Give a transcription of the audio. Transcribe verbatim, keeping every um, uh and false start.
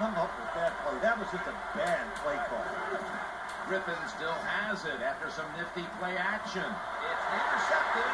come up with that play? That was just a bad play call. Griffin still has it after some nifty play action. It's intercepted